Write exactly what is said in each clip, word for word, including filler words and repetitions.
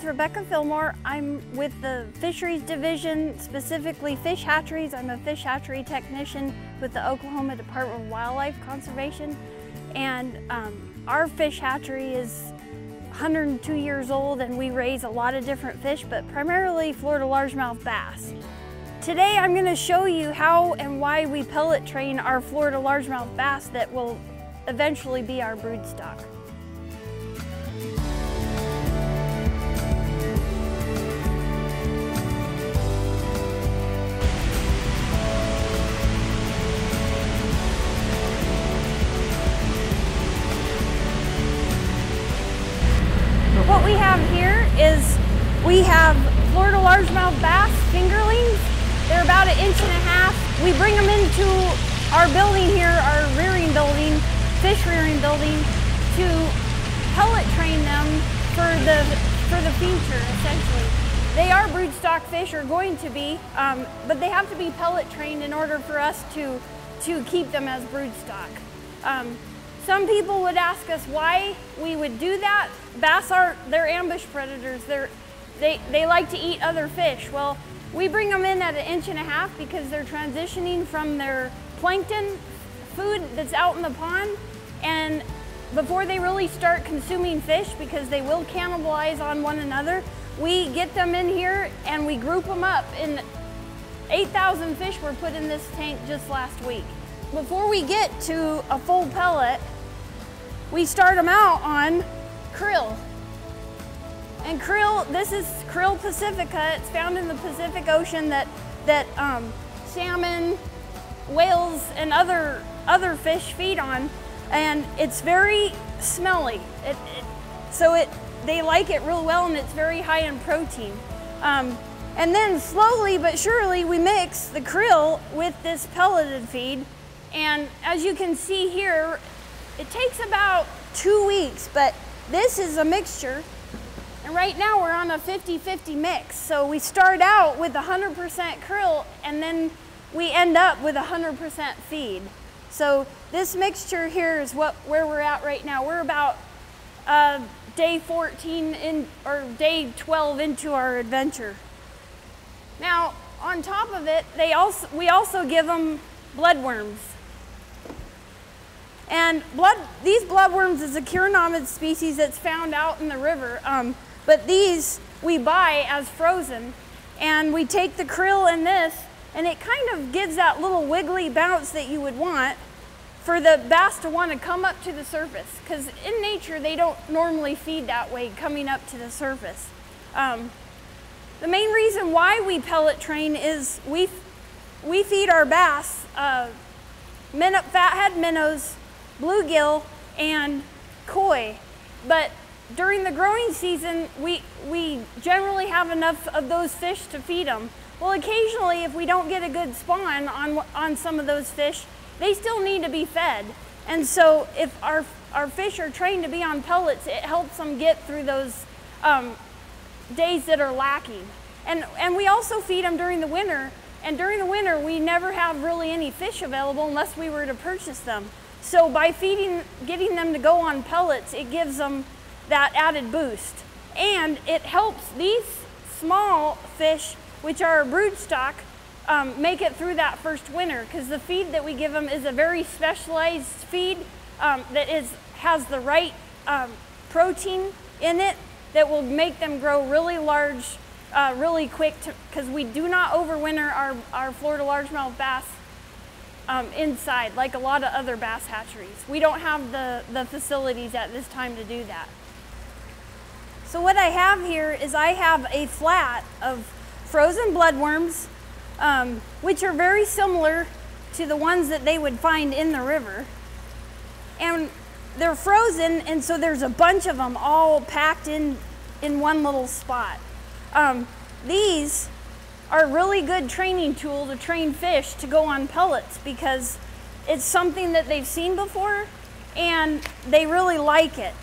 is Rebecca Fillmore. I'm with the Fisheries Division, specifically fish hatcheries. I'm a fish hatchery technician with the Oklahoma Department of Wildlife Conservation. And um, our fish hatchery is one hundred two years old, and we raise a lot of different fish, but primarily Florida largemouth bass. Today I'm going to show you how and why we pellet train our Florida largemouth bass that will eventually be our brood stock. What we have here is we have Florida largemouth bass fingerlings. They're about an inch and a half. We bring them into our building here, our rearing building, fish rearing building, to pellet train them for the for the future, essentially. They are broodstock fish, or going to be, um, but they have to be pellet trained in order for us to to keep them as broodstock. Um, Some people would ask us why we would do that. Bass are, they're ambush predators. They're, they, they like to eat other fish. Well, we bring them in at an inch and a half because they're transitioning from their plankton food that's out in the pond, and before they really start consuming fish, because they will cannibalize on one another, we get them in here and we group them up. And eight thousand fish were put in this tank just last week. Before we get to a full pellet, we start them out on krill. And krill, this is krill pacifica. It's found in the Pacific Ocean that, that um, salmon, whales, and other, other fish feed on. And it's very smelly. It, it, so it, they like it real well, and it's very high in protein. Um, and then slowly but surely we mix the krill with this pelleted feed. And as you can see here, it takes about two weeks, but this is a mixture. And right now we're on a fifty fifty mix. So we start out with one hundred percent krill, and then we end up with one hundred percent feed. So this mixture here is what where we're at right now. We're about uh, day fourteen in, or day twelve into our adventure. Now, on top of it, they also we also give them bloodworms. And blood, these bloodworms is a chironomid species that's found out in the river. Um, but these we buy as frozen, and we take the krill in this, and it kind of gives that little wiggly bounce that you would want for the bass to want to come up to the surface. Because in nature, they don't normally feed that way, coming up to the surface. Um, the main reason why we pellet train is we, we feed our bass uh, minnow, fathead minnows, bluegill, and koi. But during the growing season, we, we generally have enough of those fish to feed them. Well, occasionally, if we don't get a good spawn on, on some of those fish, they still need to be fed. And so if our, our fish are trained to be on pellets, it helps them get through those um, days that are lacking. And, and we also feed them during the winter. And during the winter, we never have really any fish available unless we were to purchase them. So by feeding, getting them to go on pellets, it gives them that added boost. And it helps these small fish, which are a brood stock, um, make it through that first winter, because the feed that we give them is a very specialized feed um, that is, has the right um, protein in it that will make them grow really large, uh, really quick, because we do not overwinter our, our Florida largemouth bass Um, inside, like a lot of other bass hatcheries. We don't have the, the facilities at this time to do that. So what I have here is I have a flat of frozen bloodworms, um, which are very similar to the ones that they would find in the river. And they're frozen, and so there's a bunch of them all packed in, in one little spot. Um, these are a really good training tool to train fish to go on pellets, because it's something that they've seen before and they really like it.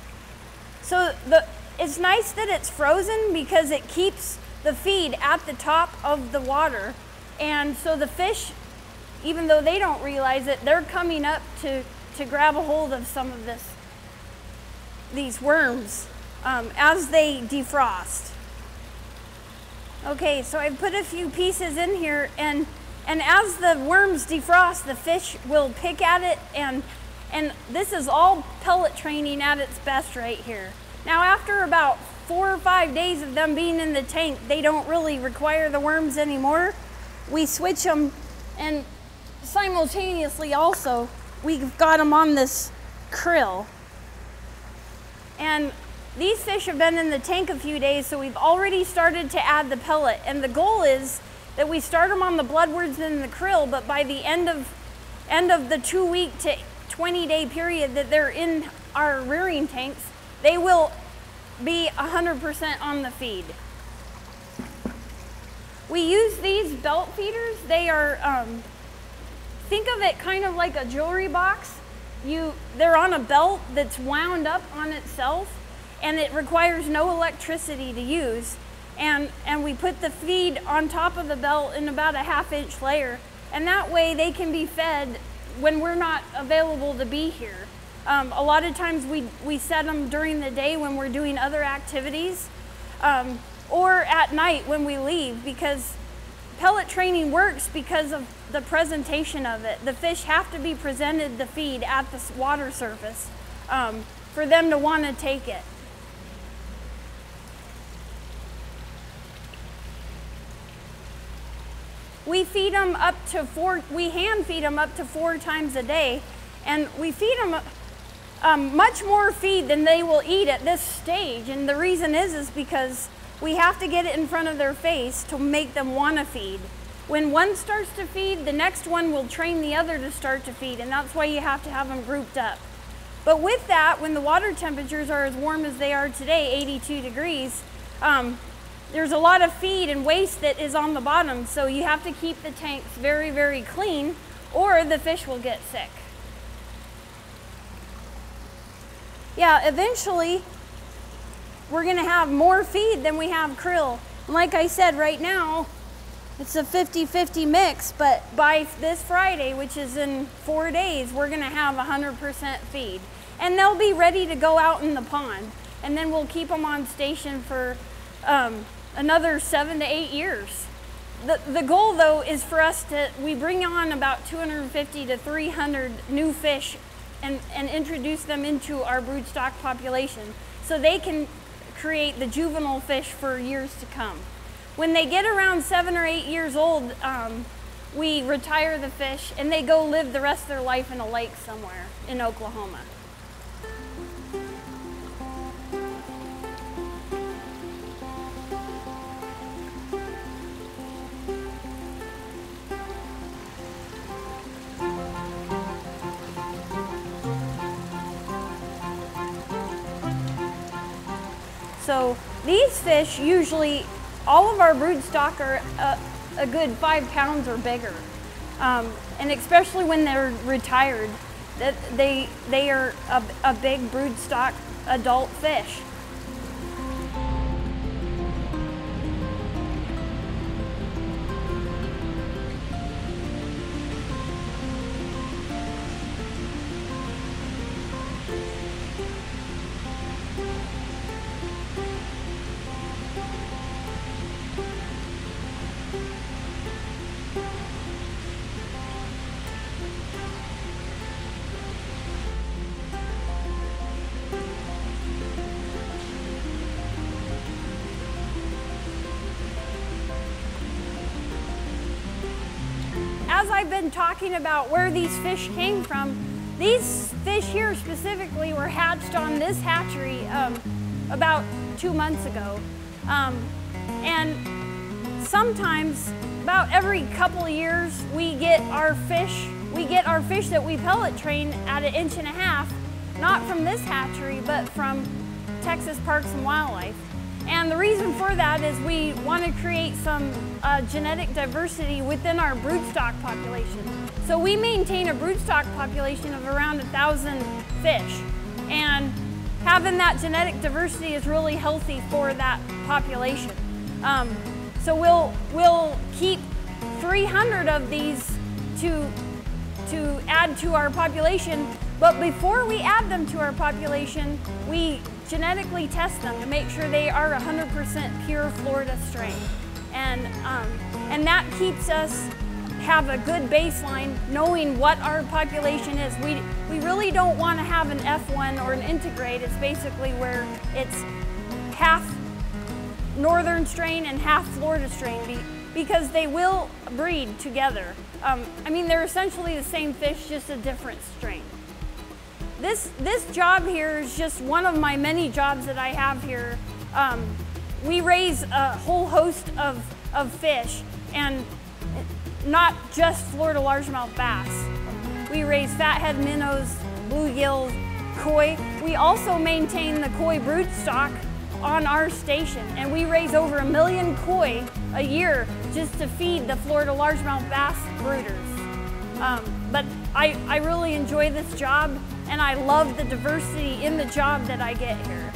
So the, it's nice that it's frozen because it keeps the feed at the top of the water, and so the fish, even though they don't realize it, they're coming up to, to grab a hold of some of this, these worms. um, as they defrost. Okay, so I put a few pieces in here, and and as the worms defrost, the fish will pick at it, and and this is all pellet training at its best right here. Now after about four or five days of them being in the tank, they don't really require the worms anymore. We switch them, and simultaneously also we've got them on this krill. And these fish have been in the tank a few days, so we've already started to add the pellet. And the goal is that we start them on the bloodworms and the krill, but by the end of end of the two week to twenty day period that they're in our rearing tanks, they will be one hundred percent on the feed. We use these belt feeders. They are, um, think of it kind of like a jewelry box. You, they're on a belt that's wound up on itself, and it requires no electricity to use. And, and we put the feed on top of the belt in about a half inch layer, and that way they can be fed when we're not available to be here. Um, a lot of times we, we set them during the day when we're doing other activities, um, or at night when we leave, because pellet training works because of the presentation of it. The fish have to be presented the feed at the water surface um, for them to want to take it. We feed them up to four, we hand feed them up to four times a day, and we feed them um, much more feed than they will eat at this stage. And the reason is, is because we have to get it in front of their face to make them want to feed. When one starts to feed, the next one will train the other to start to feed, and that's why you have to have them grouped up. But with that, when the water temperatures are as warm as they are today, eighty-two degrees, um, there's a lot of feed and waste that is on the bottom, so you have to keep the tanks very, very clean, or the fish will get sick. Yeah, eventually, we're gonna have more feed than we have krill. And like I said, right now, it's a fifty fifty mix, but by this Friday, which is in four days, we're gonna have one hundred percent feed. And they'll be ready to go out in the pond. And then we'll keep them on station for um, another seven to eight years. The, the goal though is for us to, we bring on about two hundred fifty to three hundred new fish and, and introduce them into our broodstock population so they can create the juvenile fish for years to come. When they get around seven or eight years old, um, we retire the fish and they go live the rest of their life in a lake somewhere in Oklahoma. So these fish usually, all of our broodstock are a, a good five pounds or bigger. Um, and especially when they're retired, that they, they are a, a big broodstock adult fish. As I've been talking about where these fish came from, these fish here specifically were hatched on this hatchery um, about two months ago. Um, and sometimes, about every couple of years, we get our fish, we get our fish that we pellet train at an inch and a half, not from this hatchery, but from Texas Parks and Wildlife. And the reason for that is we want to create some uh, genetic diversity within our broodstock population. So we maintain a broodstock population of around a thousand fish. And having that genetic diversity is really healthy for that population. Um, so we'll, we'll keep three hundred of these to, to add to our population. But before we add them to our population, we genetically test them to make sure they are one hundred percent pure Florida strain. And, um, and that keeps us have a good baseline knowing what our population is. We, we really don't want to have an F one or an integrate. It's basically where it's half northern strain and half Florida strain be, because they will breed together. Um, I mean, they're essentially the same fish, just a different strain. This, this job here is just one of my many jobs that I have here. Um, we raise a whole host of, of fish, and not just Florida largemouth bass. We raise fathead minnows, bluegills, koi. We also maintain the koi broodstock on our station, and we raise over a million koi a year just to feed the Florida largemouth bass brooders. Um, but I, I really enjoy this job, and I love the diversity in the job that I get here.